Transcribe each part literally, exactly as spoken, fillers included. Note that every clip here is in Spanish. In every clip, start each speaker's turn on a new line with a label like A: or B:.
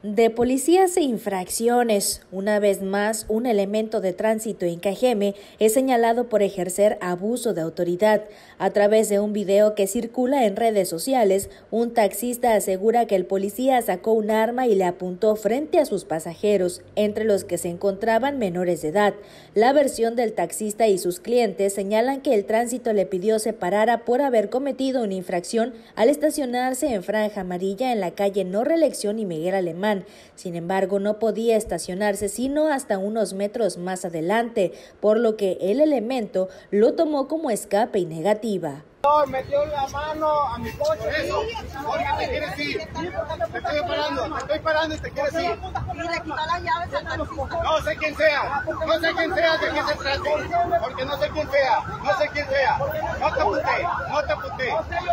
A: De policías e infracciones, una vez más, un elemento de tránsito en Cajeme es señalado por ejercer abuso de autoridad. A través de un video que circula en redes sociales, un taxista asegura que el policía sacó un arma y le apuntó frente a sus pasajeros, entre los que se encontraban menores de edad. La versión del taxista y sus clientes señalan que el tránsito le pidió se parara por haber cometido una infracción al estacionarse en franja amarilla en la calle No Reelección y Miguel Alemán. Sin embargo, no podía estacionarse sino hasta unos metros más adelante, por lo que el elemento lo tomó como escape y negativa.
B: No, metió la mano a mi coche. Eso, oye, te quieres ir. Te estoy parando, te estoy parando y te quieres ir.
C: Y le quitó las llaves al taxista.
B: No sé quién sea, no sé quién sea, de qué se trate. Porque no sé quién sea, no sé quién sea. No te apunté, no te apunté.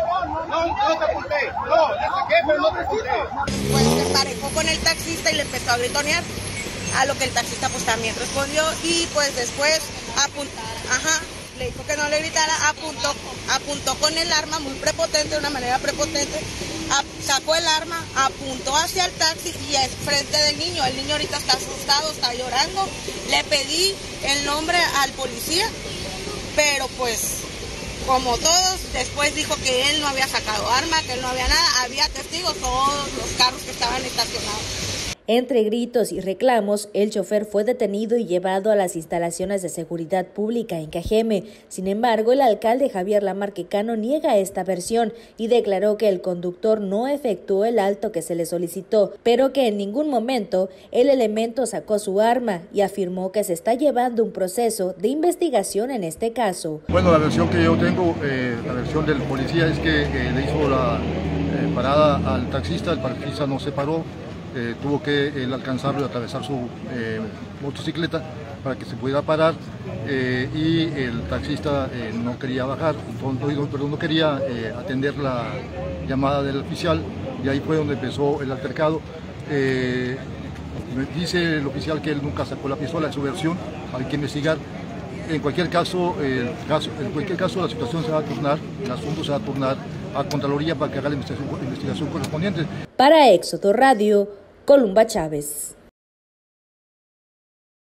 B: No, no te apunté. No, le saqué, pero no te apunté.
C: Pues se emparejó con el taxista y le empezó a gritonear. A lo que el taxista pues también respondió y pues después apuntó, ajá, le dijo que no le gritara, apuntó, apuntó con el arma muy prepotente, de una manera prepotente, a, sacó el arma, apuntó hacia el taxi y es frente del niño. El niño ahorita está asustado, está llorando. Le pedí el nombre al policía, pero pues como todos, después dijo que él no había sacado arma, que él no había nada, había testigos, todos los carros que estaban estacionados.
A: Entre gritos y reclamos, el chofer fue detenido y llevado a las instalaciones de seguridad pública en Cajeme. Sin embargo, el alcalde Javier Lamarque Cano niega esta versión y declaró que el conductor no efectuó el alto que se le solicitó, pero que en ningún momento el elemento sacó su arma y afirmó que se está llevando un proceso de investigación en este caso.
D: Bueno, la versión que yo tengo, eh, la versión del policía es que eh, le hizo la eh, parada al taxista, el taxista no se paró. Eh, tuvo que él alcanzarlo y atravesar su eh, motocicleta para que se pudiera parar eh, y el taxista eh, no quería bajar, entonces, perdón, no quería eh, atender la llamada del oficial y ahí fue donde empezó el altercado. Eh, dice el oficial que él nunca sacó la pistola, es su versión, hay que investigar. En cualquier caso, el caso, en cualquier caso la situación se va a turnar, el asunto se va a turnar a Contraloría para que haga la investigación, investigación correspondiente.
A: Para Éxodo Radio, Columba Chávez.